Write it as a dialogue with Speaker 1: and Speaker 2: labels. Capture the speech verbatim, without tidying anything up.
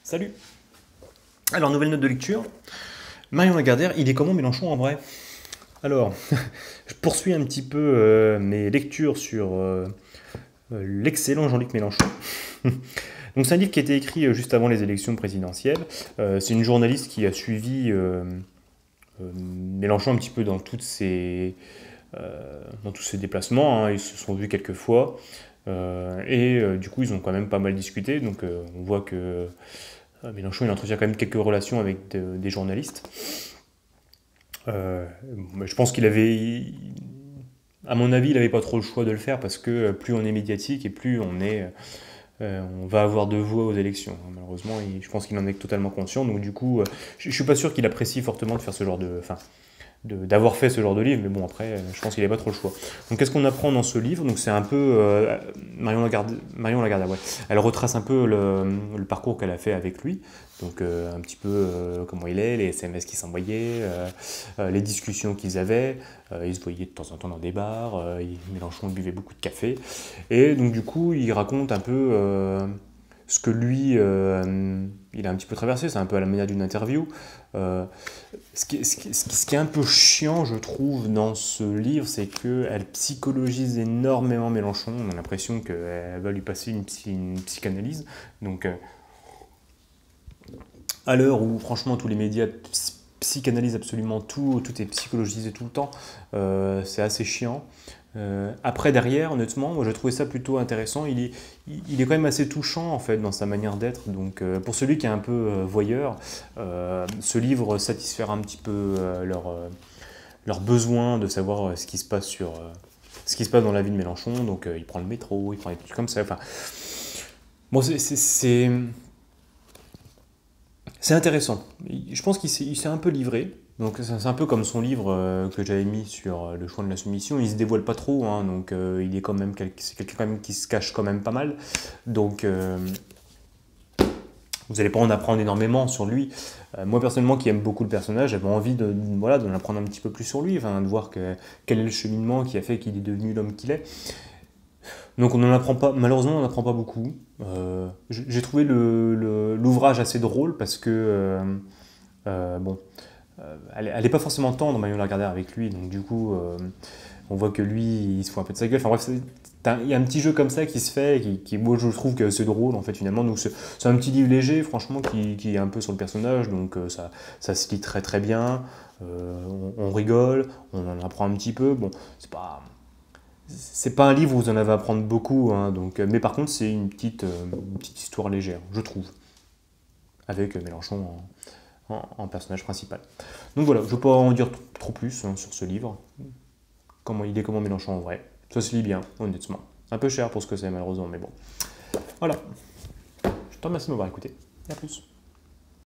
Speaker 1: Salut! Alors, nouvelle note de lecture. Marion Lagardère, il est comment Mélenchon en vrai? Alors, je poursuis un petit peu euh, mes lectures sur euh, euh, l'excellent Jean-Luc Mélenchon. Donc, c'est un livre qui a été écrit euh, juste avant les élections présidentielles. Euh, c'est une journaliste qui a suivi euh, euh, Mélenchon un petit peu dans, toutes ses, euh, dans tous ses déplacements, hein. Ils se sont vus quelques fois. Euh, et euh, du coup, ils ont quand même pas mal discuté. Donc, euh, on voit que euh, Mélenchon, il entretient quand même quelques relations avec de- des journalistes. Euh, je pense qu'il avait, à mon avis, il n'avait pas trop le choix de le faire parce que plus on est médiatique et plus on est, euh, on va avoir de voix aux élections. Malheureusement, il- je pense qu'il en est totalement conscient. Donc du coup, euh, je, je suis pas sûr qu'il apprécie fortement de faire ce genre de, enfin, de- d'avoir fait ce genre de livre, mais bon, après, euh, je pense qu'il n'avait pas trop le choix. Donc, qu'est-ce qu'on apprend dans ce livre? Donc, c'est un peu. euh, Marion Lagarde, Marion Lagarde, ouais. Elle retrace un peu le, le parcours qu'elle a fait avec lui. Donc, euh, un petit peu euh, comment il est, les S M S qu'ils s'envoyaient, euh, euh, les discussions qu'ils avaient. Euh, ils se voyaient de temps en temps dans des bars. Euh, il- Mélenchon il buvait beaucoup de café. Et donc, du coup, il raconte un peu. euh, ce que lui, euh, il a un petit peu traversé, c'est un peu à la manière d'une interview. Euh, ce, qui, ce, qui, ce qui est un peu chiant, je trouve, dans ce livre, c'est qu'elle psychologise énormément Mélenchon. On a l'impression qu'elle va lui passer une, psy, une psychanalyse. Donc, euh, à l'heure où, franchement, tous les médias psychanalysent absolument tout, tout est psychologisé tout le temps, euh, c'est assez chiant. Euh, après, derrière, honnêtement, moi, j'ai trouvé ça plutôt intéressant. Il est, il est quand même assez touchant, en fait, dans sa manière d'être. Donc, euh, pour celui qui est un peu euh, voyeur, euh, ce livre satisfera un petit peu euh, leur, euh, leur besoin de savoir euh, ce qui se passe sur... euh, ce qui se passe dans la vie de Mélenchon. Donc, euh, il prend le métro, il prend des trucs comme ça. Enfin, bon, c'est... c'est- c'est- c'est intéressant. Je pense qu'il s'est il s'est un peu livré. Donc c'est un peu comme son livre euh, que j'avais mis sur euh, le choix de la soumission. Il se dévoile pas trop, hein, donc euh, il est quand même quel- c'est quelqu'un quand même qui se cache quand même pas mal. Donc euh, vous n'allez pas en apprendre énormément sur lui. Euh, moi personnellement, qui aime beaucoup le personnage, j'avais envie de voilà d'en apprendre un petit peu plus sur lui, enfin, de voir que, quel est le cheminement qui a fait qu'il est devenu l'homme qu'il est. Donc on n'en apprend pas, malheureusement on n'en apprend pas beaucoup. Euh, J'ai trouvé le- le- l'ouvrage assez drôle parce que euh, euh, bon. Euh, elle, elle est pas forcément tendre, Marion Lagardère, avec lui, donc du coup, euh, on voit que lui, il se fout un peu de sa gueule. Enfin bref, il y a un petit jeu comme ça qui se fait, qui, qui moi je trouve que c'est drôle en fait finalement. Donc c'est un petit livre léger, franchement, qui, qui est un peu sur le personnage, donc euh, ça, ça se lit très très bien. Euh, on, on rigole, on en apprend un petit peu. Bon, c'est pas c'est pas un livre où vous en avez à apprendre beaucoup, hein, donc, mais par contre c'est une petite, euh, une petite histoire légère, je trouve, avec Mélenchon en, en, en personnage principal. Donc voilà, je ne veux pas en dire trop plus hein, sur ce livre. Comment il est comment Mélenchon en vrai. Ça se lit bien, honnêtement. Un peu cher pour ce que c'est malheureusement, mais bon. Voilà. Je te remercie de m'avoir écouté. Et à plus.